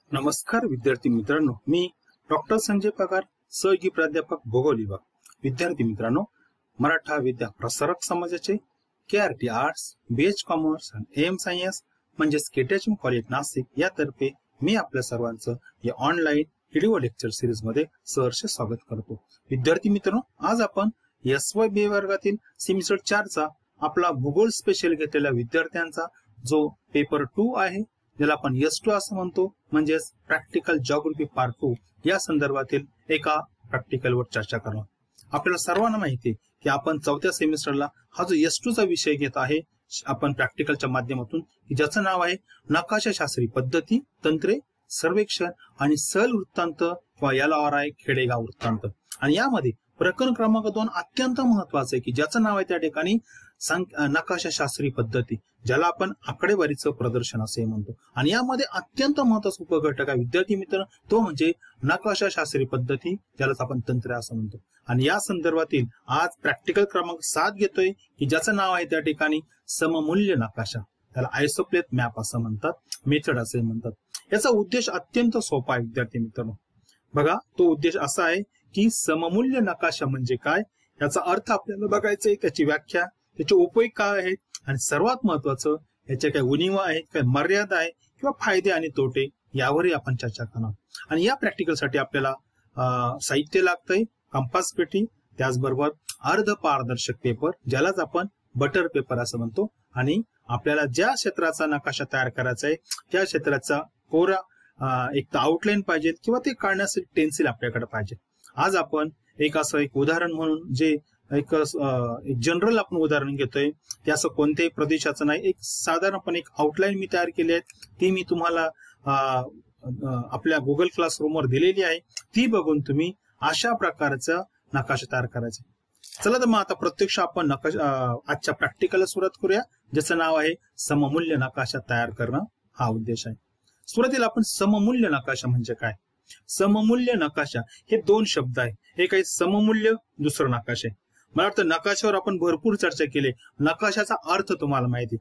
नमस्कार विद्यार्थी मित्रांनो, मी डॉक्टर संजय पगार, सहयोगी प्राध्यापक भूगोल विभाग. विद्यार्थी मित्रांनो, मराठा विद्या प्रसारक समाजाचे KRT आर्ट्स, BH कॉमर्स आणि AM सायन्स म्हणजेच KTHM कॉलेज नाशिक यातर्फे मी आपल्या सर्वांचं या ऑनलाईन व्हिडिओ लेक्चर सिरीज मध्ये सहर्ष स्वागत करतो. विद्यार्थी मित्रांनो, आज आपण SYB वर्गातील सेमिस्टर 4 चा आपला भूगोल स्पेशल घेतलेल्या विद्यार्थ्यांचा जो पेपर 2 आहे, ज्याला आपण S2 असं म्हणतो, म्हणजेच प्रॅक्टिकल जिओग्राफी पार्ट 2 या संदर्भातील एका प्रॅक्टिकलवर चर्चा करणार. आपल्याला सर्वांना माहिती आहे की आपण 4थ्या सेमिस्टरला हा जो S2 चा विषय घेत आहे आपण प्रॅक्टिकलच्या माध्यमातून, ज्याचं नाव आहे नकाशाशास्त्री पद्धती, तंत्रे, सर्वेक्षण आणि सहल वृत्तांत किंवा याला खेडेगाव वृत्तांत. आणि यामध्ये प्रकरण क्रमांक 2 अत्यंत महत्वाचं आहे की ज्याचं नाव आहे त्या ठिकाणी नकाशाशास्त्री पद्धती, ज्याला आपण आकडेवारीचं प्रदर्शन असे म्हणतो. आणि यामध्ये अत्यंत महत्वाचा उपघटक आहे विद्यार्थी मित्र, तो म्हणजे नकाशाशास्त्री पद्धती, ज्यालाच आपण तंत्रे असं म्हणतो. आणि या संदर्भातील आज प्रॅक्टिकल क्रमांक 7 घेतोय की ज्याचं नाव आहे त्या ठिकाणी सममूल्य नकाशा, त्याला आयसोप्लेट मॅप असं म्हणतात, मेथड असे म्हणतात. याचा उद्देश अत्यंत सोपा आहे विद्यार्थी मित्रांनो. बघा, तो उद्देश असा आहे की सममूल्य नकाशा म्हणजे काय, याचा अर्थ आपल्याला बघायचा आहे, त्याची व्याख्या, त्याचे उपयोग काय आहेत आणि सर्वात महत्वाचं याच्या काही उणिवा आहेत, काही मर्यादा आहे किंवा फायदे आणि तोटे, यावरही आपण चर्चा करणार. आणि या प्रॅक्टिकलसाठी आपल्याला साहित्य लागतंय, कंपास पेटी, त्याचबरोबर अर्ध पारदर्शक पेपर, ज्यालाच आपण बटर पेपर असं म्हणतो. आणि आपल्याला ज्या क्षेत्राचा नकाशा तयार करायचा आहे त्या क्षेत्राचा कोरा एक तर आउटलाईन पाहिजे किंवा ते काढण्यासाठी पेन्सिल आपल्याकडे पाहिजे. आज आपण एक असं एक उदाहरण म्हणून जे एक जनरल आपण उदाहरण घेतोय, ते असं कोणत्याही प्रदेशाचं नाही, एक साधारणपणे एक आउटलाईन मी तयार केली आहे, ती मी तुम्हाला आपल्या गुगल क्लासरूमवर दिलेली आहे. ती बघून तुम्ही अशा प्रकारचा नकाशा तयार करायचा. चला तर मग आता प्रत्यक्ष आपण आजच्या प्रॅक्टिकलला सुरुवात करूया, ज्याचं नाव आहे सममूल्य नकाशा तयार करणं, हा उद्देश आहे. सुरुवातीला आपण सममूल्य नकाशा म्हणजे काय, सममूल्य नकाशा हे 2 शब्द आहे, एक आहे सममूल्य, दुसरं नकाशा आहे. मला वाटतं नकाशावर आपण भरपूर चर्चा केली, नकाशाचा अर्थ तुम्हाला माहिती.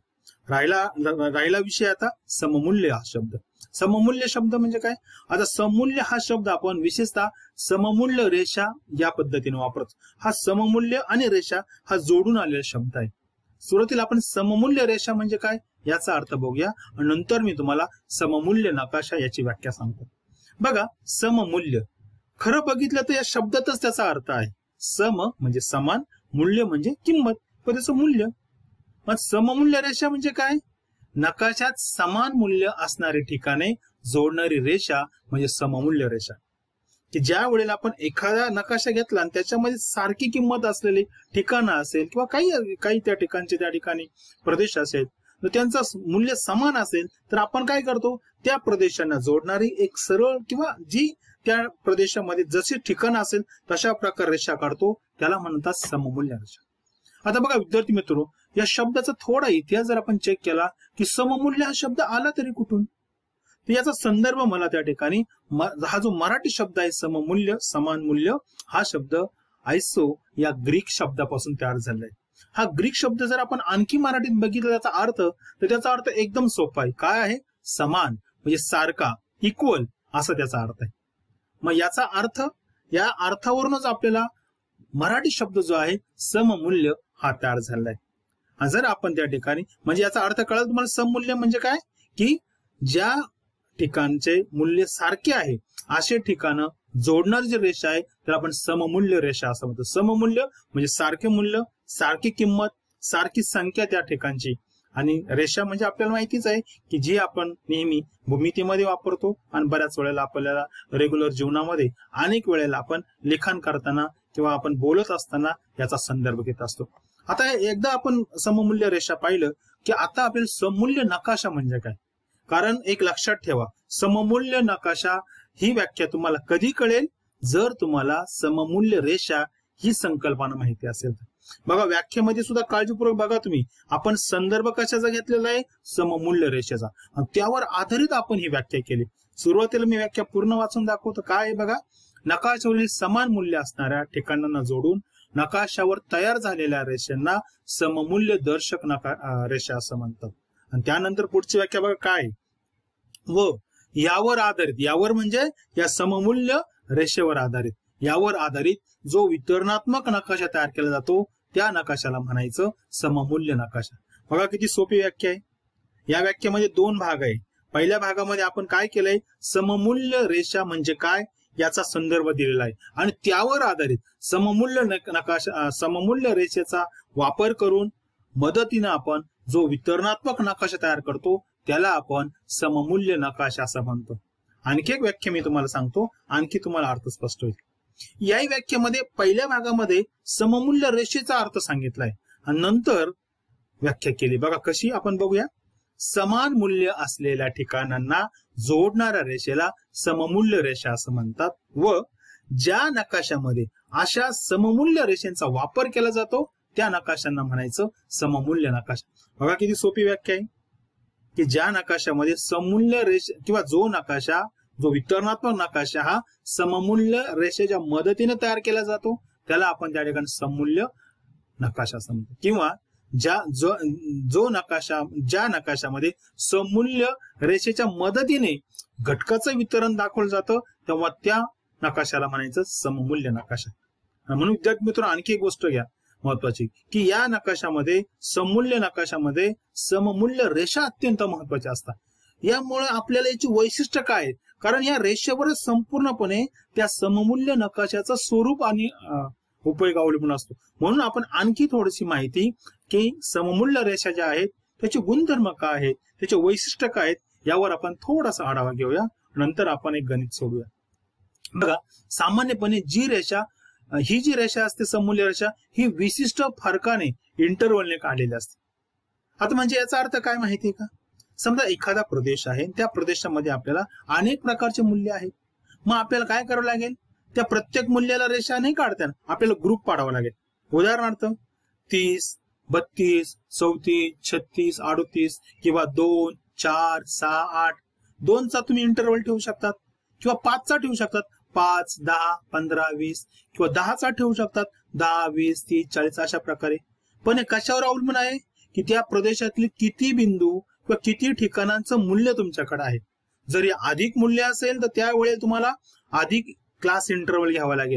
राहिला विषय आता सममूल्य हा शब्द. सममूल्य शब्द म्हणजे काय, आता सममूल्य हा शब्द आपण विशेषतः सममूल्य रेषा या पद्धतीने वापरतो. हा सममूल्य आणि रेषा हा जोडून आलेला शब्द आहे. सुरुवातीला आपण सममूल्य रेषा म्हणजे काय याचा अर्थ बघूया आणि नंतर मी तुम्हाला सममूल्य नकाशा याची व्याख्या सांगतो. बघा, सममूल्य खरं बघितलं तर या शब्दातच त्याचा अर्थ आहे. सम म्हणजे समान, मूल्य म्हणजे किंमत, त्याचं मूल्य. मग सममूल्य रेषा म्हणजे काय, नकाशात समान मूल्य असणारी ठिकाणे जोडणारी रेषा म्हणजे सममूल्य रेषा. की ज्या वेळेला आपण एखादा नकाशा घेतला आणि त्याच्यामध्ये सारखी किंमत असलेली ठिकाणं असेल किंवा काही त्या ठिकाणी प्रदेश असेल, तर त्यांचं मूल्य समान असेल तर आपण काय करतो, त्या प्रदेशांना जोडणारी एक सरळ किंवा जी त्या प्रदेशामध्ये जशी ठिकाण असेल तशा प्रकारे रेषा काढतो, त्याला म्हणतात सममूल्य रेषा. आता बघा विद्यार्थी मित्र, या शब्दाचा थोडा इतिहास जर आपण चेक केला की सममूल्य हा शब्द आला तरी कुठून, तर याचा संदर्भ मला त्या ठिकाणी हा जो मराठी शब्द आहे सममूल्य, समान मूल्य, हा शब्द आयसो या ग्रीक शब्दापासून तयार झालाय. हा ग्रीक शब्द जर आपण आणखी मराठीत बघितला त्याचा अर्थ, तर त्याचा अर्थ एकदम सोपा आहे. काय आहे, समान म्हणजे सारखा, इक्वल असा त्याचा अर्थ आहे. मग याचा अर्थ, या अर्थावरूनच आपल्याला मराठी शब्द जो आहे सममूल्य हा तयार झालाय. आणि जर आपण त्या ठिकाणी म्हणजे याचा अर्थ कळाला तुम्हाला, सममूल्य म्हणजे काय की ज्या ठिकाणचे मूल्य सारखे आहे असे ठिकाणं जोडणारी जी रेषा आहे तर आपण सममूल्य रेषा असं म्हणतो. सममूल्य म्हणजे सारखे मूल्य, सारखी किंमत, सारखी संख्या त्या ठिकाणची. आणि रेषा म्हणजे आपल्याला माहितीच आहे की जी आपण नेहमी भूमितीमध्ये वापरतो आणि बऱ्याच वेळेला आपल्याला रेग्युलर जीवनामध्ये अनेक वेळेला आपण लिखाण करताना किंवा आपण बोलत असताना याचा संदर्भ घेत असतो. आता एकदा आपण सममूल्य रेषा पाहिलं की आता आपल्याला सममूल्य नकाशा म्हणजे काय, कारण एक लक्षात ठेवा, सममूल्य नकाशा ही व्याख्या तुम्हाला कधी कळेल जर तुम्हाला सममूल्य रेषा ही संकल्पना माहिती असेल तर. बघा, व्याख्येमध्ये सुद्धा काळजीपूर्वक बघा तुम्ही, आपण संदर्भ कशाचा घेतलेला आहे, सममूल्य रेषेचा, आणि त्यावर आधारित आपण ही व्याख्या केली. सुरुवातीला मी व्याख्या पूर्ण वाचून दाखवतो. काय आहे बघा, नकाशावरील समान मूल्य असणाऱ्या ठिकाणांना जोडून नकाशावर तयार झालेल्या रेषांना सममूल्य दर्शक रेषा असं म्हणतात. आणि त्यानंतर पुढची व्याख्या बघा काय, व यावर आधारित, यावर म्हणजे या सममूल्य रेषेवर आधारित, यावर आधारित जो वितरणात्मक नकाशा तयार केला जातो त्या नकाशाला म्हणायचं सममूल्य नकाशा. बघा किती सोपी व्याख्या आहे. या व्याख्येमध्ये दोन भाग आहे. पहिल्या भागामध्ये आपण काय केलंय, सममूल्य रेषा म्हणजे काय याचा संदर्भ दिलेला आहे आणि त्यावर आधारित सममूल्य नकाशा, सममूल्य रेषेचा वापर करून मदतीने आपण जो वितरणात्मक नकाशा तयार करतो त्याला आपण सममूल्य नकाशा असं म्हणतो. आणखी एक व्याख्या मी तुम्हाला सांगतो, आणखी तुम्हाला अर्थ स्पष्ट होईल. या व्याख्येमध्ये पहिल्या भागामध्ये सममूल्य रेषेचा अर्थ सांगितलाय आणि नंतर व्याख्या केली. बघा कशी, आपण बघूया. समान मूल्य असलेल्या ठिकाणांना जोडणाऱ्या रेषेला सममूल्य रेषा असं म्हणतात व ज्या नकाशामध्ये अशा सममूल्य रेषेचा वापर केला जातो त्या नकाशांना म्हणायचं सममूल्य नकाशा. बघा किती सोपी व्याख्या आहे की ज्या नकाशामध्ये सममूल्य रेषा किंवा जो नकाशा, जो वितरणात्मक नकाशा हा सममूल्य रेषेच्या मदतीने तयार केला जातो त्याला आपण त्या ठिकाणी सममूल्य नकाशा असं म्हणतो. किंवा ज्या नकाशामध्ये सममूल्य रेषेच्या मदतीने घटकाचं वितरण दाखवलं जातं तेव्हा त्या नकाशाला म्हणायचं सममूल्य नकाशा. म्हणून विद्यार्थी मित्रांनो आणखी एक गोष्ट घ्या महत्वाची की या नकाशामध्ये सममूल्य नकाशामध्ये सममूल्य रेषा अत्यंत महत्वाच्या असतात. यामुळे आपल्याला याची वैशिष्ट्य काय आहेत, कारण या रेषेवरच संपूर्णपणे त्या सममूल्य नकाशाचं स्वरूप आणि उपयोग अवलंबून असतो. म्हणून आपण आणखी थोडीशी माहिती की सममूल्य रेषा ज्या आहेत त्याचे गुणधर्म काय आहेत, त्याचे वैशिष्ट्य काय आहेत यावर आपण थोडासा आढावा घेऊया, नंतर आपण एक गणित सोडूया. बघा सामान्यपणे ही जी रेषा असते सममूल्य रेषा ही विशिष्ट फरकाने इंटरवलने काढलेली असते. आता म्हणजे याचा अर्थ काय माहितीये का, समजा एखादा प्रदेश आहे, त्या प्रदेशामध्ये आपल्याला अनेक प्रकारचे मूल्य आहेत. मग आपल्याला काय करावं लागेल, त्या प्रत्येक मूल्याला रेषा नाही काढता आपल्याला ग्रुप पाडावा लागेल. उदाहरणार्थ 30, 32, 34, 36, 38 किंवा 2, 4, 6, 8 2चा तुम्ही इंटरवल ठेवू शकतात किंवा 5चा ठेवू शकतात. 5, 10, 15, 20 किंवा 10चा ठेवू शकतात. 10, 20, 30, 40 अशा प्रकारे. पण हे कशावर अवलंबून आहे की त्या प्रदेशातले किती बिंदू किंवा किती ठिकाणांचं मूल्य तुमच्याकडे आहे. जर अधिक मूल्य असेल तर त्यावेळी तुम्हाला अधिक क्लास इंटरवल घ्यावा लागेल.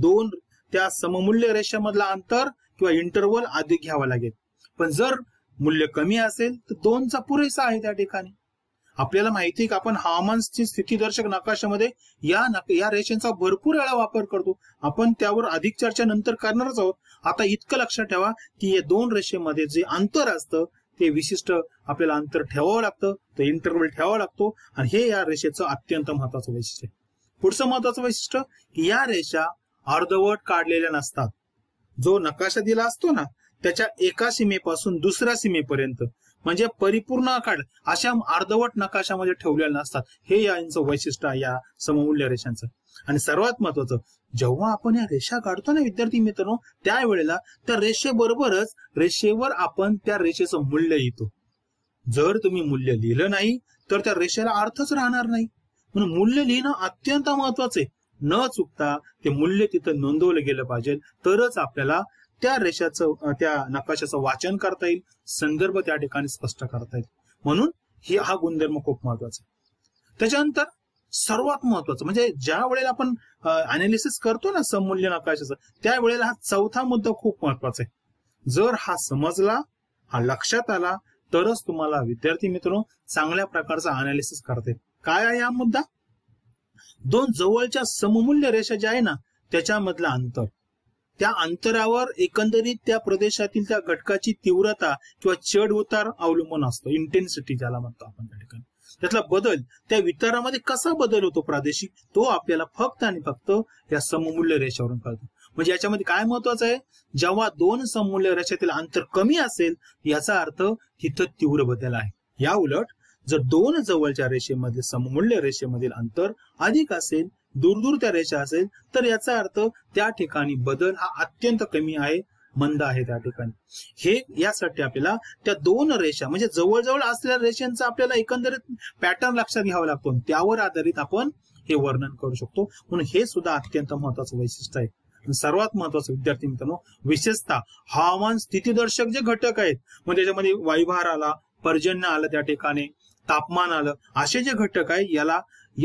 त्या सममूल्य रेषेमधला अंतर किंवा इंटरवल अधिक घ्यावा लागेल. पण जर मूल्य कमी असेल तर 2चा पुरेसा आहे. त्या ठिकाणी आपल्याला माहिती आहे की आपण हवामानची स्थितीदर्शक नकाशामध्ये या रेषेचा भरपूर वेळा वापर करतो. आपण त्यावर अधिक चर्चा नंतर करणारच आहोत. आता इतकं लक्षात ठेवा की या दोन रेषेमध्ये जे अंतर असतं ते विशिष्ट आपल्याला अंतर ठेवावं लागतं, तो इंटरवल ठेवावा लागतो आणि हे या रेषेचं अत्यंत महत्वाचं वैशिष्ट्य आहे. पुढचं महत्वाचं वैशिष्ट्य की या रेषा अर्धवट काढलेल्या नसतात. जो नकाशा दिला असतो ना त्याच्या एका सीमेपासून दुसऱ्या सीमेपर्यंत म्हणजे परिपूर्ण आकार अशा अर्धवट नकाशामध्ये ठेवलेल्या नसतात. हे यांचं वैशिष्ट्य आहे या सममूल्य रेषांचं. आणि सर्वात महत्वाचं, जेव्हा आपण या रेषा काढतो ना विद्यार्थी मित्रांनो त्यावेळेला त्या रेषेबरोबरच रेषेवर आपण त्या रेषेचं मूल्य लिहितो. जर तुम्ही मूल्य लिहिलं नाही तर त्या रेषेला अर्थच राहणार नाही. म्हणून मूल्य लिहिणं अत्यंत महत्वाचं आहे. न चुकता ते मूल्य तिथं नोंदवलं गेलं पाहिजे, तरच आपल्याला त्या रेषाचं त्या नकाशाचं वाचन करता येईल, संदर्भ त्या ठिकाणी स्पष्ट करता येईल. म्हणून हा गुणधर्म खूप महत्वाचा आहे. त्याच्यानंतर सर्वात महत्वाचं म्हणजे ज्या वेळेला आपण अनालिसिस करतो ना सममूल्य नकाशाचं त्यावेळेला हा चौथा मुद्दा खूप महत्वाचा आहे. जर हा समजला, हा लक्षात आला तरच तुम्हाला विद्यार्थी मित्रांनो चांगल्या प्रकारचा अनालिसिस करता येईल. काय आहे हा मुद्दा, दोन जवळच्या सममूल्य रेषा ज्या आहे ना त्याच्यामधलं अंतर, त्या अंतरावर एकंदरीत त्या प्रदेशातील त्या घटकाची तीव्रता किंवा चढ उतार अवलंबून असतो. इंटेन्सिटी ज्याला म्हणतो आपण त्या ठिकाणी. त्यातला बदल त्या वितारामध्ये कसा बदल होतो प्रादेशिक, तो आपल्याला फक्त आणि फक्त या सममूल्य रेषेवरून कळतो. म्हणजे याच्यामध्ये काय महत्वाचं आहे, जेव्हा दोन सममूल्य रेषेतील अंतर कमी असेल याचा अर्थ तिथं तीव्र बदल आहे. या उलट जर दोन जवळच्या रेषेमधील सममूल्य रेषेमधील अंतर अधिक असेल, दूर त्या रेषा असेल तर याचा अर्थ त्या ठिकाणी बदल हा अत्यंत कमी आहे, मंद आहे त्या ठिकाणी. हे यासाठी आपल्याला त्या दोन रेषा म्हणजे जवळजवळ असलेल्या रेषांचा आपल्याला एकंदरीत पॅटर्न लक्षात घ्यावा लागतो, त्यावर आधारित आपण हे वर्णन करू शकतो. म्हणून हे सुद्धा अत्यंत महत्वाचं वैशिष्ट्य आहे. सर्वात महत्वाचं विद्यार्थी मित्रांनो विशेषतः हवामान स्थितीदर्शक जे घटक आहेत, म्हणजे त्याच्यामध्ये वायुभार आला, पर्जन्य आलं त्या ठिकाणी, तापमान आलं, असे जे घटक आहे याला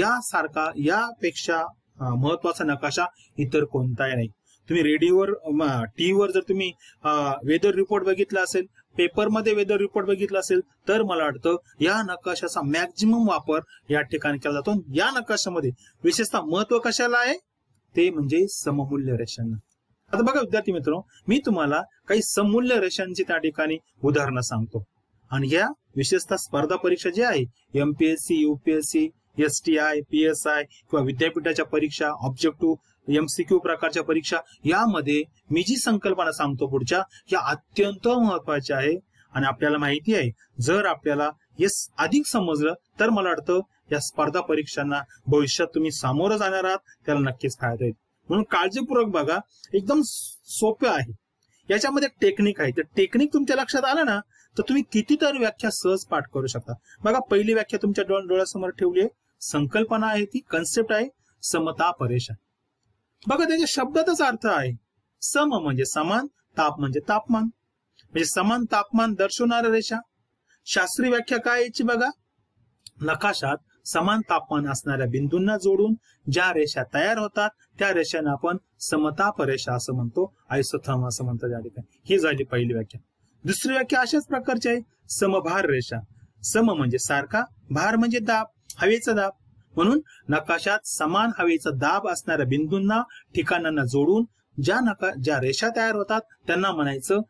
यापेक्षा महत्वाचा नकाशा इतर कोणताही नाही. तुम्ही रेडिओवर टीव्हीवर जर तुम्ही वेदर रिपोर्ट बघितला असेल, पेपरमध्ये वेदर रिपोर्ट बघितला असेल, तर मला वाटतं या नकाशाचा मॅक्झिमम वापर या ठिकाणी केला जातो. या नकाशामध्ये विशेषतः महत्व कशाला आहे ते म्हणजे सममूल्य रेषांना. आता बघा विद्यार्थी मित्रांनो, मी तुम्हाला काही सममूल्य रेषांची त्या ठिकाणी उदाहरणं सांगतो आणि या विशेषतः स्पर्धा परीक्षा जी आहे एमपीएससी, युपीएससी, STI, PSI किंवा विद्यापीठाच्या परीक्षा, ऑब्जेक्टिव्ह MCQ प्रकारच्या परीक्षा, यामध्ये मी जी संकल्पना सांगतो पुढच्या, या अत्यंत महत्वाच्या आहे. आणि आपल्याला माहिती आहे जर आपल्याला हे अधिक समजलं तर मला वाटतं या स्पर्धा परीक्षांना भविष्यात तुम्ही सामोरं जाणार आहात, त्याला नक्कीच फायदा होईल. म्हणून काळजीपूर्वक बघा, एकदम सोपं आहे. याच्यामध्ये टेक्निक आहे, तर टेक्निक तुमच्या लक्षात आलं ना तर तुम्ही कितीतरी व्याख्या सहज पाठ करू शकता. बघा, पहिली व्याख्या तुमच्या डोळ्यासमोर ठेवली आहे. संकल्पना आहे, ती कन्सेप्ट आहे समताप रेषा. बघा, त्याच्या शब्दातच अर्थ आहे. सम म्हणजे समान, ताप म्हणजे तापमान, म्हणजे समान तापमान दर्शवणारी रेषा. शास्त्रीय व्याख्या काय याची बघा, नकाशात समान तापमान असणाऱ्या बिंदूंना जोडून ज्या रेषा तयार होतात त्या रेषांना आपण समताप रेषा असं म्हणतो, आयसोथर्म असं म्हणतो त्या ठिकाणी. ही झाली पहिली व्याख्या. दुसरी व्याख्या अशाच प्रकारची आहे, समभार रेषा. सम म्हणजे सारखा, भार म्हणजे दाब, हवेचा दाब. म्हणून नकाशात समान हवेचा दाब असणाऱ्या बिंदूंना, ठिकाणांना जोडून ज्या रेषा तयार होतात त्यांना म्हणायचं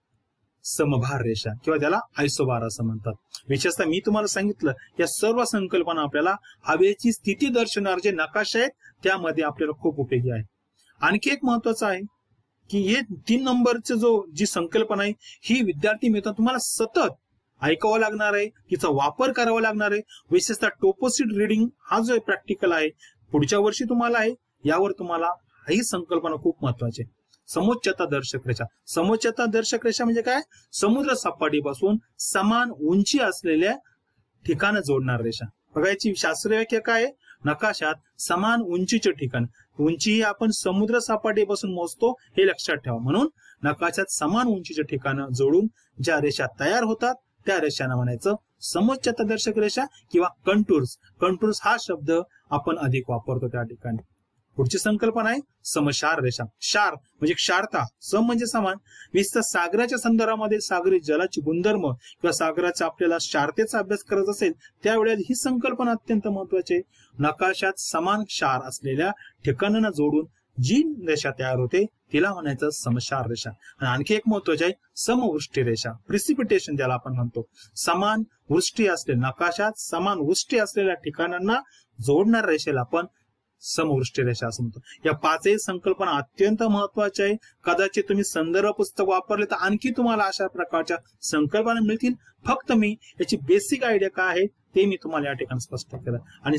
समभार रेषा किंवा त्याला आयसोबार असं म्हणतात. विशेषतः मी तुम्हाला सांगितलं या सर्व संकल्पना आपल्याला हवेची स्थिती दर्शवणारे जे नकाशे आहेत त्यामध्ये आपल्याला खूप उपयोगी आहे. आणखी एक महत्वाचं आहे की हे 3 नंबरचे जी संकल्पना आहे ही विद्यार्थी मित्रांनो तुम्हाला सतत ऐकावं लागणार आहे, तिचा वापर करावा लागणार आहे. विशेषतः टोपोसिट रिडिंग हा जो प्रॅक्टिकल आहे पुढच्या वर्षी तुम्हाला आहे, यावर तुम्हाला ही संकल्पना खूप महत्वाची आहे. समोच्चता दर्शक रेषा. समोच्चता दर्शक रेषा म्हणजे काय, समुद्र सपाटीपासून समान उंची असलेल्या ठिकाण जोडणार रेषा. बघा, याची शास्त्रीय व्याख्या काय आहे, नकाशात समान उंचीचे ठिकाण. उंची ही आपण समुद्र सपाटीपासून मोजतो, हे लक्षात ठेवा. म्हणून नकाशात समान उंचीचे ठिकाण जोडून ज्या रेषा तयार होतात त्या रेषांना म्हणायचं समोच्चता दर्शक रेषा किंवा कंटूर्स. कंटूर्स हा शब्द आपण अधिक वापरतो त्या ठिकाणी. पुढची संकल्पना आहे समक्षार रेषा. क्षार म्हणजे क्षारता, सम म्हणजे समान. विशेषतः सागराच्या संदर्भामध्ये सागरी जलाची गुणधर्म किंवा सागराचा आपल्याला क्षारतेचा अभ्यास करत असेल त्यावेळेला ही संकल्पना अत्यंत महत्वाची आहे. नकाशात समान क्षार असलेल्या ठिकाणांना जोडून जी रेषा तयार होते तिला म्हणायचं समक्षार रेषा. आणि आणखी एक महत्वाची आहे समवृष्टी रेषा, प्रिसिपिटेशन ज्याला आपण म्हणतो. समान वृष्टी असलेल्या नकाशात समान वृष्टी असलेल्या ठिकाणांना जोडणाऱ्या रेषेला आपण समवृष्टी रेषा असं म्हणतो. या 5ही संकल्पना अत्यंत महत्वाच्या आहे. कदाचित तुम्ही संदर्भ पुस्तक वापरले तर आणखी तुम्हाला अशा प्रकारच्या संकल्पना मिळतील. फक्त मी याची बेसिक आयडिया काय आहे ते मी तुम्हाला या ठिकाणी स्पष्ट केलं. आणि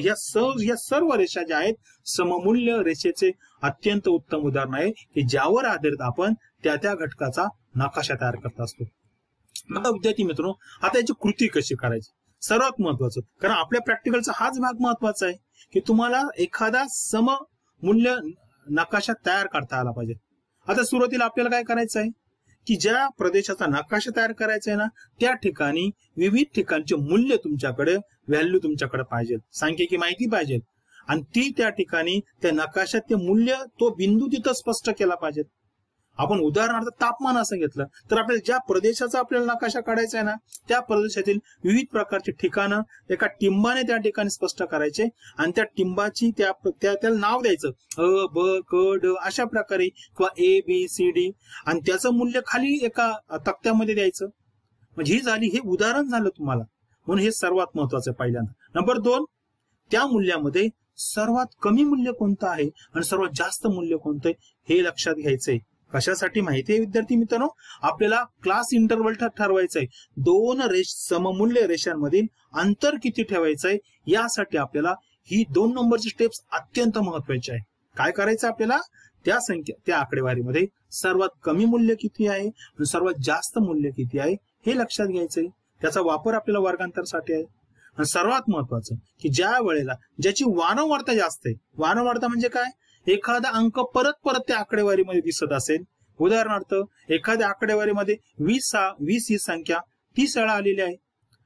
या सर्व रेषा ज्या आहेत सममूल्य रेषेचे अत्यंत उत्तम उदाहरण आहे की ज्यावर आधारित आपण त्या घटकाचा नकाशा तयार करत असतो. आता विद्यार्थी मित्रांनो, आता याची कृती कशी करायची सर्वात महत्वाचं, कारण आपल्या प्रॅक्टिकलचा हाच भाग महत्वाचा आहे की तुम्हाला एखादा सममूल्य नकाशा तयार करता आला पाहिजे. आता सुरुवातीला आपल्याला काय करायचं आहे की ज्या प्रदेशाचा नकाशा तयार करायचा आहे ना त्या ठिकाणी विविध ठिकाणचे मूल्य तुमच्याकडे, व्हॅल्यू तुमच्याकडे पाहिजे, सांख्यिकी माहिती पाहिजे आणि ती त्या ठिकाणी त्या नकाशात ते मूल्य, तो बिंदू तिथं स्पष्ट केला पाहिजे. आपण उदाहरणार्थ तापमान असं घेतलं तर आपल्याला ज्या प्रदेशाचा आपल्याला नकाशा काढायचा आहे ना त्या प्रदेशातील विविध प्रकारची ठिकाणं एका टिंबाने त्या ठिकाणी स्पष्ट करायचे आणि त्या टिंबाची त्याला नाव द्यायचं, अ ब क ड अशा प्रकारे, किंवा ABCD, आणि त्याचं मूल्य खाली एका तक्त्यामध्ये द्यायचं. म्हणजे ही झाली, हे उदाहरण झालं तुम्हाला. म्हणून हे सर्वात महत्वाचं आहे पहिल्यांदा. नंबर 2, त्या मूल्यामध्ये सर्वात कमी मूल्य कोणतं आहे आणि सर्वात जास्त मूल्य कोणतं आहे हे लक्षात घ्यायचंय. कशासाठी माहिती आहे विद्यार्थी मित्रांनो, आपल्याला क्लास इंटरव्हल ठरवायचं आहे. 2 सममूल्य रेषांमधील अंतर किती ठेवायचं आहे यासाठी आपल्याला ही 2 नंबरची स्टेप्स अत्यंत महत्वाची आहे. काय करायचं आपल्याला, त्या आकडेवारीमध्ये सर्वात कमी मूल्य किती आहे आणि सर्वात जास्त मूल्य किती आहे हे लक्षात घ्यायचंय. त्याचा वापर आपल्याला वर्गांतरासाठी आहे. आणि सर्वात महत्वाचं की ज्या वेळेला ज्याची वारंवारता जास्त आहे, वारंवारता म्हणजे काय, एखादा अंक परत त्या आकडेवारीमध्ये दिसत असेल. उदाहरणार्थ एखाद्या आकडेवारीमध्ये 20 ही संख्या 30 वेळा आलेली आहे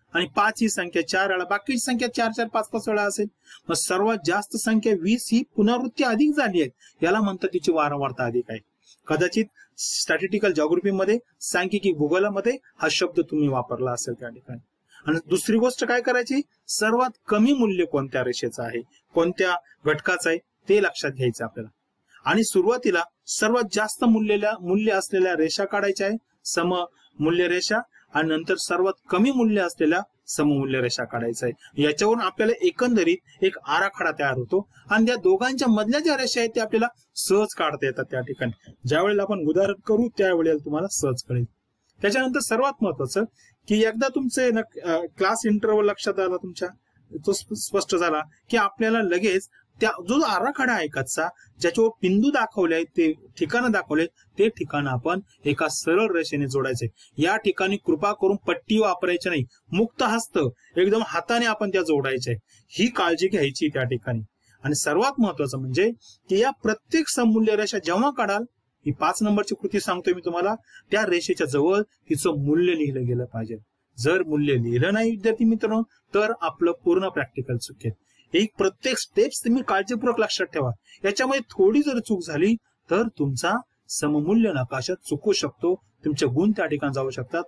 आणि 5 ही संख्या 4 वेळा, बाकीची संख्या 4 4 5 5 वेळा असेल. मग सर्वात जास्त संख्या 20 ही पुनरावृत्ती अधिक झाली आहे, याला म्हणतात तिची वारंवारता अधिक आहे. कदाचित स्टॅटिस्टिकल जिओग्राफी मध्ये, सांख्यिकी भूगोलामध्ये हा शब्द तुम्ही वापरला असेल त्या ठिकाणी. आणि दुसरी गोष्ट काय करायची, सर्वात कमी मूल्य कोणत्या रेषेचं आहे, कोणत्या घटकाचं आहे ते लक्षात घ्यायचं आपल्याला. आणि सुरुवातीला सर्वात जास्त मूल्य असलेल्या रेषा काढायच्या आहे, सममूल्य रेषा, आणि नंतर सर्वात कमी मूल्य असलेल्या सममूल्य रेषा काढायचा आहे. याच्यावरून आपल्याला एकंदरीत एक आराखडा तयार होतो आणि त्या दोघांच्या मधल्या ज्या रेषा आहेत त्या आपल्याला सहज काढता येतात त्या ठिकाणी. ज्या वेळेला आपण उदाहरण करू त्यावेळेला तुम्हाला सहज कळेल. त्याच्यानंतर सर्वात महत्वाचं की एकदा तुमचे क्लास इंटरव्हल लक्षात आला तुमच्या, तो स्पष्ट झाला की आपल्याला लगेच त्या जो आराखडा आहे कच्चा, ज्याच्यावर बिंदू दाखवले आहेत, ते ठिकाणं दाखवले, ते ठिकाणं आपण एका सरळ रेषेने जोडायचे. या ठिकाणी कृपा करून पट्टी वापरायची नाही, मुक्त हस्त एकदम हाताने आपण त्या जोडायच्या, ही काळजी घ्यायची त्या ठिकाणी. आणि सर्वात महत्वाचं म्हणजे की या प्रत्येक सममूल्य रेषा जेव्हा काढाल, ही 5 नंबरची कृती सांगतोय मी तुम्हाला, त्या रेषेच्या जवळ तिचं मूल्य लिहिलं गेलं पाहिजे. जर मूल्य लिहिलं नाही विद्यार्थी मित्रांनो, तर आपलं पूर्ण प्रॅक्टिकल चुकेल. एक प्रत्येक स्टेप्स तुम्ही काळजीपूर्वक लक्षात ठेवा. याच्यामध्ये थोडी जर चूक झाली तर तुमचा सममूल्य नकाशा चुकू शकतो, तुमचे गुण त्या ठिकाणी जाऊ शकतात.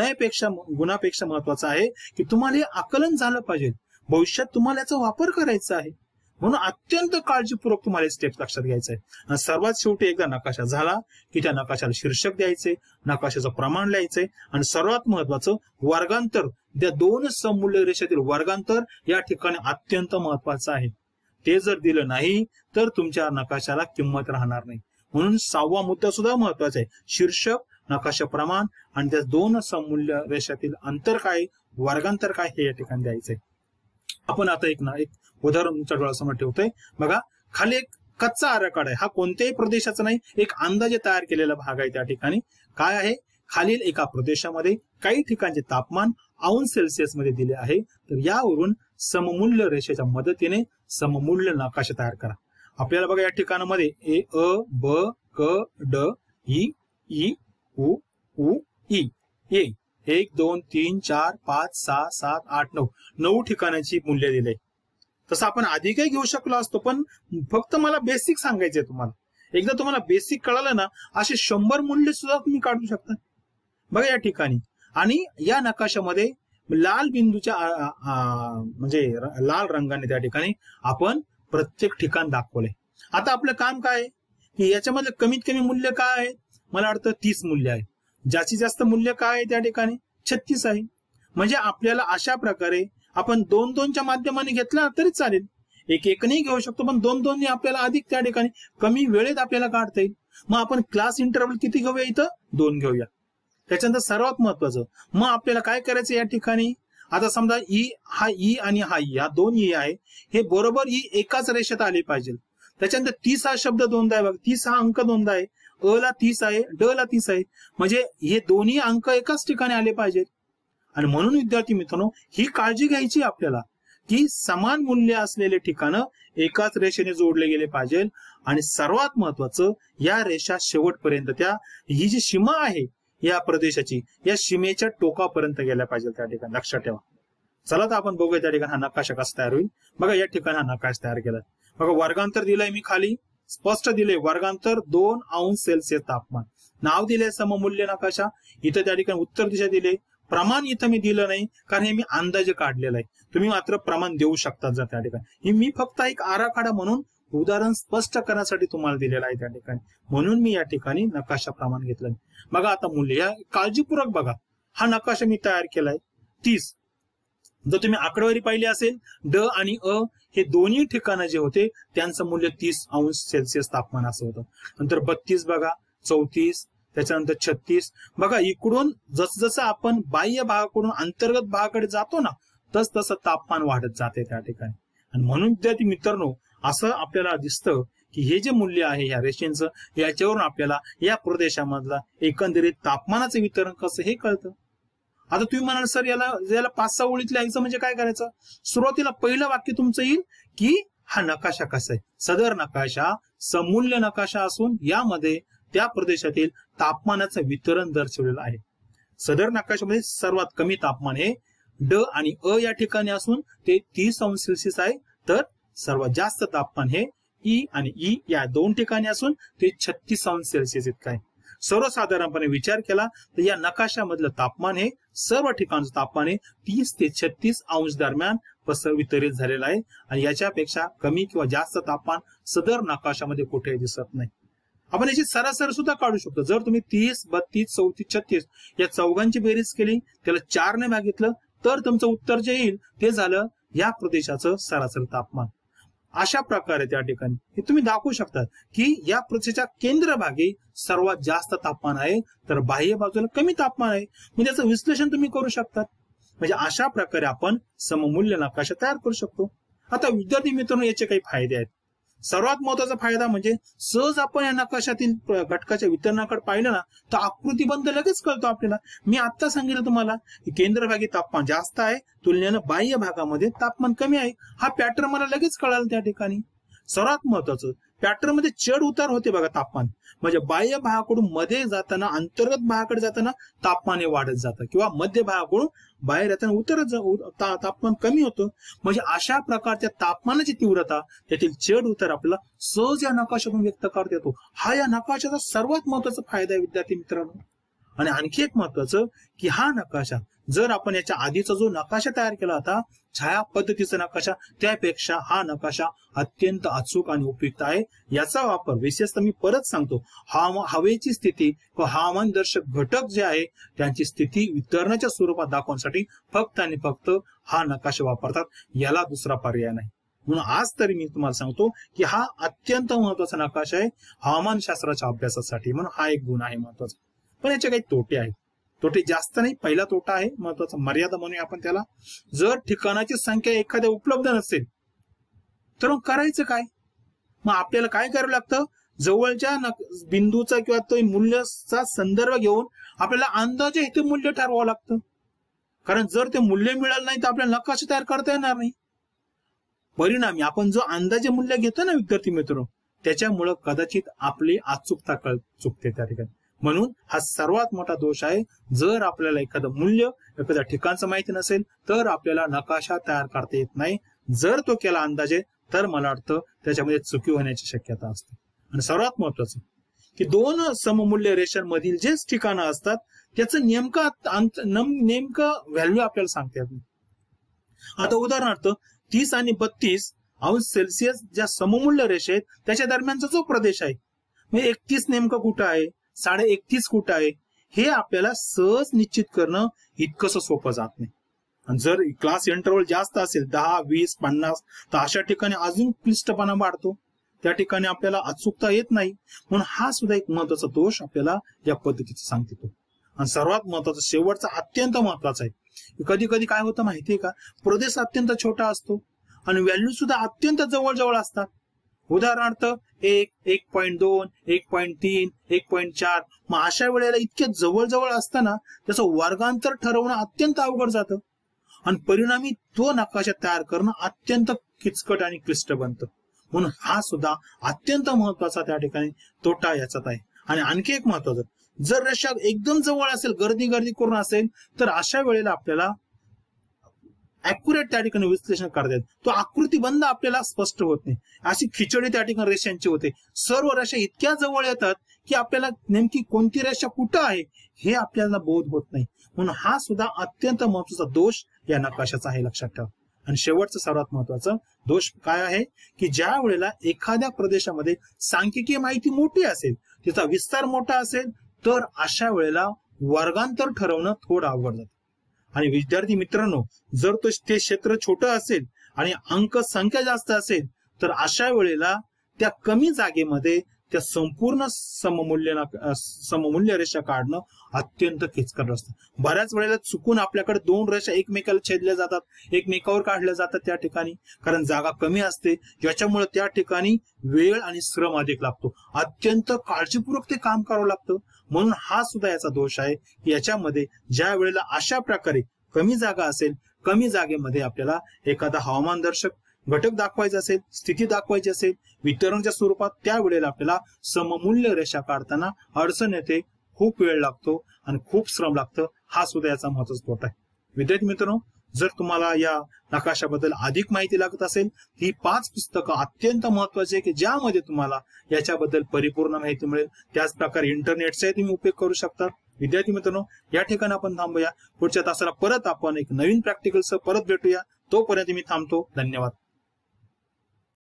गुणापेक्षा महत्वाचं आहे की तुम्हाला हे आकलन झालं पाहिजे, भविष्यात तुम्हाला याचा वापर करायचा आहे, म्हणून अत्यंत काळजीपूर्वक तुम्हाला स्टेप्स लक्षात घ्यायचं आहे. आणि सर्वात शेवटी एकदा नकाशा झाला की त्या नकाशाला शीर्षक द्यायचे, नकाशाचं प्रमाण लिहायचंय, आणि सर्वात महत्वाचं वर्गांतर, त्या दोन सममूल्य रेषेतील वर्गांतर या ठिकाणी अत्यंत महत्वाचं आहे. ते जर दिलं नाही तर तुमच्या नकाशाला किंमत राहणार नाही. म्हणून 6वा मुद्दा सुद्धा महत्वाचा आहे, शीर्षक, नकाशा प्रमाण आणि त्या दोन सममूल्य रेषेतील अंतर काय, वर्गांतर काय, हे या ठिकाणी द्यायचंय. आपण आता एक उदाहरण तुमच्या डोळ्यासमोर ठेवतोय. बघा, खाली एक कच्चा आराखडा आहे, हा कोणत्याही प्रदेशाचा नाही, एक अंदाजे तयार केलेला भाग आहे. त्या ठिकाणी काय आहे, खालील एका प्रदेशामध्ये काही ठिकाणचे तापमान अंश सेल्सिअस मध्ये दिले आहे. तर यावरून सममूल्य रेषेच्या मदतीने सममूल्य नकाशा तयार करा. आपल्याला बघा या ठिकाणामध्ये अ ब क ड ई उ उ ई ए 1 2 3 4 5 6 7 8 9 ठिकाणाची मूल्य दिले. तसं आपण आधी काही घेऊ शकलो असतो, पण फक्त मला बेसिक सांगायचंय तुम्हाला. एकदा तुम्हाला बेसिक कळालं ना, असे 100 मूल्य सुद्धा तुम्ही काढू शकता. बघा या ठिकाणी, आणि या नकाशामध्ये लाल बिंदूच्या म्हणजे लाल रंगाने त्या ठिकाणी आपण प्रत्येक ठिकाण दाखवलंय. आता आपलं काम काय आहे की याच्यामध्ये कमीत कमी मूल्य काय आहे, मला वाटतं 30 मूल्य आहे. जास्तीत जास्त मूल्य काय आहे त्या ठिकाणी 36 आहे. म्हणजे आपल्याला अशा प्रकारे आपण 2-2च्या माध्यमाने घेतला तरी चालेल, 1-1 घेऊ शकतो, पण 2-2 आपल्याला अधिक त्या ठिकाणी कमी वेळेत आपल्याला काढता येईल. मग आपण क्लास इंटरव्हल किती घेऊया, इथं 2 घेऊया. त्याच्यानंतर सर्वात महत्वाचं, मग आपल्याला काय करायचं या ठिकाणी, आता समजा ई आणि हा ई, हा 2 ई आहे, हे बरोबर ई एकाच रेषेत आले पाहिजे. त्याच्यानंतर 30 हा शब्द दोनदा आहे, बघा 30 हा अंक दोनदा आहे, अ ला 30 आहे, ड ला 30 आहे, म्हणजे हे दोन्ही अंक एकाच ठिकाणी आले पाहिजेत. आणि म्हणून विद्यार्थी मित्रांनो, ही काळजी घ्यायची आपल्याला की समान मूल्य असलेले ठिकाणं एकाच रेषेने जोडले गेले पाहिजे. आणि सर्वात महत्वाचं, या रेषा शेवटपर्यंत, ही जी सीमा आहे या प्रदेशाची, या सीमेच्या टोकापर्यंत गेल्या पाहिजे त्या ठिकाणी, लक्षात ठेवा. चला तर आपण बघूया त्या ठिकाणी हा नकाशा कसा तयार होईल. बघा या ठिकाणी हा नकाशा तयार केला. बघा वर्गांतर दिलंय मी खाली, स्पष्ट दिले, वर्गांतर 2 अंश सेल्सिअस तापमान. नाव दिले सममूल्य नकाशा, इथं त्या ठिकाणी उत्तर दिशा दिले. प्रमाण इथं मी दिलं नाही, कारण हे मी अंदाजे काढलेलं आहे. तुम्ही मात्र प्रमाण देऊ शकता जर त्या ठिकाणी. हे मी फक्त एक आराखडा म्हणून उदाहरण स्पष्ट करण्यासाठी तुम्हाला दिलेलं आहे त्या ठिकाणी, म्हणून मी या ठिकाणी नकाशा प्रमाण घेतलं. बघा आता मूल्य, या काळजीपूर्वक बघा, हा नकाशा मी तयार केलाय 30. जर तुम्ही आकडेवारी पाहिली असेल, ड आणि अ हे दोन्ही ठिकाणं जे होते त्यांचं मूल्य 30 अंश सेल्सिअस तापमान असं होतं. नंतर 32 बघा, 34, त्याच्यानंतर 36. बघा इकडून जसं आपण बाह्य भागाकडून अंतर्गत भागाकडे जातो ना, तसं तापमान वाढत जाते त्या ठिकाणी. आणि म्हणून विद्यार्थी मित्रांनो, असं आपल्याला दिसतं की हे जे मूल्य आहे या रेषेचं, याच्यावरून आपल्याला या प्रदेशामधला एकंदरीत तापमानाचं वितरण कसं हे कळतं. आता तुम्ही म्हणाल सर याला 5-6 ओळीत लिहायचं म्हणजे काय करायचं. सुरुवातीला पहिलं वाक्य तुमचं येईल की हा नकाशा कसा आहे. सदर नकाशा सममूल्य नकाशा असून यामध्ये त्या प्रदेशातील तापमानाचं वितरण दर्शवलेलं आहे. सदर नकाशामध्ये सर्वात कमी तापमान हे ड आणि अ या ठिकाणी असून ते 30 अंश सेल्सिअस आहे, तर सर्वात जास्त तापमान हे ई आणि ई या दोन ठिकाणी असून ते 36 अंश सेल्सिअस इतकं आहे. सर्वसाधारणपणे विचार केला तर या नकाशामधलं तापमान हे सर्व ठिकाणचं तापमान हे 30 ते 36 अंश दरम्यान वितरित झालेलं आहे आणि याच्यापेक्षा कमी किंवा जास्त तापमान सदर नकाशामध्ये कुठेही दिसत नाही. आपण याची सरासरी सुद्धा काढू शकतो. जर तुम्ही 30, 32, 34, 36 या चौघांची बेरीज केली, त्याला 4 ने भागितलं, तर तुमचं उत्तर जे येईल ते झालं या प्रदेशाचं सरासरी तापमान. अशा प्रकारे त्या ठिकाणी हे तुम्ही दाखवू शकता की या प्रदेशाच्या केंद्रभागी सर्वात जास्त तापमान आहे, तर बाह्य बाजूला कमी तापमान आहे. म्हणजे त्याचं विश्लेषण तुम्ही करू शकता. म्हणजे अशा प्रकारे आपण सममूल्य नकाशा तयार करू शकतो. आता विद्यार्थी मित्रांनो, याचे काही फायदे आहेत. सर्वात महत्वाचा फायदा म्हणजे सहज आपण या नकाशातील घटकाच्या वितरणाकडे पाहिलं ना, तर आकृतीबंध लगेच कळतो आपल्याला. मी आता सांगितलं तुम्हाला की केंद्रभागी तापमान जास्त आहे, तुलनेनं बाह्य भागामध्ये तापमान कमी आहे. हा पॅटर्न मला लगेच कळाला त्या ठिकाणी. सर्वात महत्वाचं पॅटर्न मध्ये चढ उतार होते बघा तापमान. म्हणजे बाह्य भागाकडून मध्ये जाताना, अंतर्गत भागाकडे जाताना तापमान हे वाढत जातं किंवा मध्य भागाकडून बाहेर येताना उतरत तापमान कमी होतं. म्हणजे अशा प्रकारच्या तापमानाची तीव्रता, त्यातील चढ उतार आपल्याला सहज या नकाशातून व्यक्त करता येतो. हा या नकाशाचा सर्वात महत्वाचा फायदा आहे विद्यार्थी मित्रांनो. आणि आणखी एक महत्वाचं की हा नकाशा जर आपण याच्या आधीचा जो नकाशा तयार केला होता, छाया पद्धतीचा नकाशा, त्यापेक्षा हा नकाशा अत्यंत अचूक आणि उपयुक्त आहे. याचा वापर विशेषतः मी परत सांगतो, हवेची स्थिती व हवामान दर्शक घटक जे आहे त्यांची स्थिती वितरणाच्या स्वरूपात दाखवण्यासाठी फक्त आणि फक्त हा नकाशा वापरतात. याला दुसरा पर्याय नाही. म्हणून आज तरी मी तुम्हाला सांगतो की हा अत्यंत महत्वाचा नकाशा आहे हवामानशास्त्राच्या अभ्यासासाठी. म्हणून हा एक गुण आहे महत्वाचा. पण याचे काही तोटे आहेत. तोटे जास्त नाही. पहिला तोटा आहे महत्वाचा, मर्यादा म्हणूया आपण त्याला. जर ठिकाणाची संख्या एखाद्या उपलब्ध नसेल तर मग करायचं काय? मग आपल्याला काय करावं लागतं? जवळच्या बिंदूचा किंवा तो मूल्याचा संदर्भ घेऊन आपल्याला अंदाजे इथे मूल्य ठरवावं लागतं. कारण जर ते मूल्य मिळालं नाही तर आपल्याला नकाशा तयार करता येणार नाही. परिणामी आपण जो अंदाजे मूल्य घेतो ना विद्यार्थी मित्र, त्याच्यामुळं कदाचित आपली अचूकता चुकते त्या ठिकाणी. म्हणून हा सर्वात मोठा दोष आहे. जर आपल्याला एखादं मूल्य, एखाद्या ठिकाणचं माहिती नसेल तर आपल्याला नकाशा तयार करता येत नाही. जर तो केला अंदाजे तर मला वाटतं त्याच्यामध्ये चुकी होण्याची शक्यता असते. आणि सर्वात महत्वाचं की दोन सममूल्य रेषांमधील जे ठिकाणं असतात त्याचं नेमकं व्हॅल्यू आपल्याला सांगता येत नाही. आता उदाहरणार्थ 30 आणि 32 अंश सेल्सिअस ज्या सममूल्य रेषा आहेत त्याच्या दरम्यानचा जो प्रदेश आहे, म्हणजे 31 नेमकं कुठं आहे, 31.5 कुठं आहे, हे आपल्याला सहज निश्चित करणं इतकंसं सोपं जात नाही. आणि जर क्लास इंटरव्हल जास्त असेल 10, 20, 50 तर अशा ठिकाणी अजून क्लिष्टपणा वाढतो. त्या ठिकाणी आपल्याला अचूकता येत नाही. म्हणून हा सुद्धा एक महत्वाचा दोष आपल्याला या पद्धतीचा सांगतो. आणि सर्वात महत्वाचा शेवटचा अत्यंत महत्वाचा आहे. कधी कधी काय होतं माहितीये का, प्रदेश अत्यंत छोटा असतो आणि व्हॅल्यू सुद्धा अत्यंत जवळ असतात. उदाहरणार्थ 1, 1.2, 1.3, 1.4. मग अशा वेळेला इतके जवळ असताना त्याचं वर्गांतर ठरवणं अत्यंत अवघड जातं आणि परिणामी तो नकाशा तयार करणं अत्यंत किचकट आणि क्लिष्ट बनतं. म्हणून हा सुद्धा अत्यंत महत्वाचा त्या ठिकाणी तोटा याचाच आहे. आणि आणखी एक महत्वाचं, जर रेषा एकदम जवळ असेल, गर्दी करून असेल, तर अशा वेळेला आपल्याला अॅक्युरेट त्या ठिकाणी विश्लेषण करता येत. तो आकृतीबंध आपल्याला स्पष्ट होत नाही. अशी खिचडी त्या ठिकाणी रेषांची होते. सर्व रेषा इतक्या जवळ येतात की आपल्याला नेमकी कोणती रेषा कुठं आहे हे आपल्याला बोध होत नाही. म्हणून हा सुद्धा अत्यंत महत्वाचा दोष या नकाशाचा आहे, लक्षात ठेवा. आणि शेवटचा सर्वात महत्वाचा दोष काय आहे की ज्या वेळेला एखाद्या प्रदेशामध्ये सांख्यिकीय माहिती मोठी असेल, तिचा विस्तार मोठा असेल, तर अशा वेळेला वर्गांतर ठरवणं थोडं अवघड जातं. आणि विद्यार्थी मित्रांनो, जर ते क्षेत्र छोटं असेल आणि अंक संख्या जास्त असेल तर अशा वेळेला त्या कमी जागेमध्ये त्या संपूर्ण सममूल्य रेषा काढणं अत्यंत किचकट असतं. बऱ्याच वेळेला चुकून आपल्याकडे दोन रेषा एकमेकाला छेदल्या जातात, एकमेकावर काढल्या जातात त्या ठिकाणी, कारण जागा कमी असते. याच्यामुळे त्या ठिकाणी वेळ आणि श्रम अधिक लागतो. अत्यंत काळजीपूर्वक ते काम करावं लागतं. म्हणून हा सुद्धा याचा दोष आहे की याच्यामध्ये ज्या वेळेला अशा प्रकारे कमी जागा असेल, कमी जागेमध्ये आपल्याला एखादा हवामान दर्शक घटक दाखवायचा असेल, स्थिती दाखवायची असेल वितरणाच्या स्वरूपात, त्यावेळेला आपल्याला सममूल्य रेषा काढताना अडचण येते, खूप वेळ लागतो आणि खूप श्रम लागतं. हा सुद्धा याचा महत्त्वाचा तोटा आहे. विद्यार्थी मित्रांनो, जर तुम्हाला या नकाशाबद्दल अधिक माहिती लागत असेल, ही 5 पुस्तकं अत्यंत महत्वाची आहे की ज्यामध्ये तुम्हाला याच्याबद्दल परिपूर्ण माहिती मिळेल. त्याच प्रकारे इंटरनेटचाही तुम्ही उपयोग करू शकता. विद्यार्थी मित्रांनो, या ठिकाणी आपण थांबूया. पुढच्या तासाला परत आपण एक नवीन प्रॅक्टिकलसह परत भेटूया. तोपर्यंत मी थांबतो. धन्यवाद.